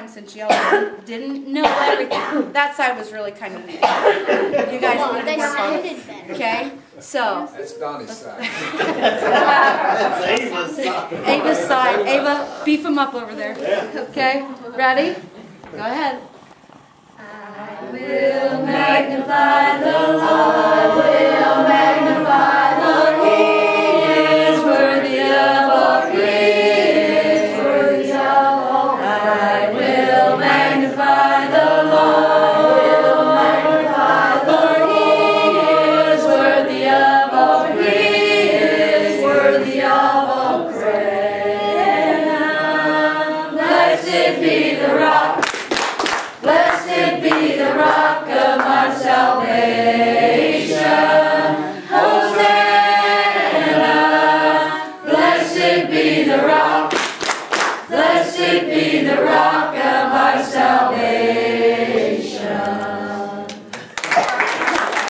time since y'all didn't know everything. That side was really kind of weak. You guys need to work on it. Okay? So. That's Donnie's side. That's Ava's side. Ava's side. Ava, beef him up over there. Okay? Ready? Go ahead. I will magnify the Lord. I will magnify the Lord. He is worthy of all praise. Worthy of all praise. I will magnify the Lord. I will magnify the Lord. He is worthy of all praise. Worthy of all praise. Blessed be the rock. Blessed be the rock of my salvation.